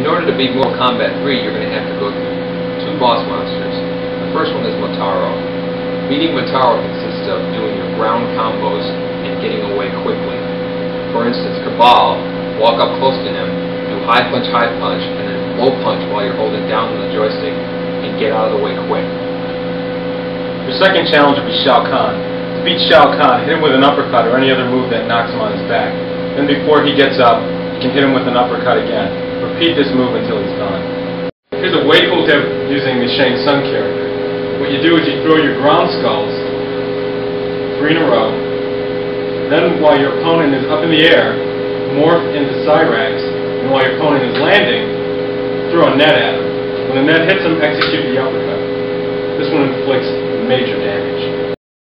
order to beat Mortal Kombat 3, you're going to have to go through two boss monsters. The first one is Motaro. Beating Motaro consists of doing your ground combos and getting away quickly. For instance, Cabal, walk up close to him, do high punch, and then low punch while you're holding down on the joystick, and get out of the way quick. Your second challenge will be Shao Kahn. To beat Shao Kahn, hit him with an uppercut or any other move that knocks him on his back. Then before he gets up, you can hit him with an uppercut again. Repeat this move until he's done. Here's a way cool tip using the Shang Tsung character. What you do is you throw your ground skulls 3 in a row. Then while your opponent is up in the air, morph into Cyrax. And while your opponent is landing, throw a net at him. When the net hits him, execute the uppercut. This one inflicts major damage.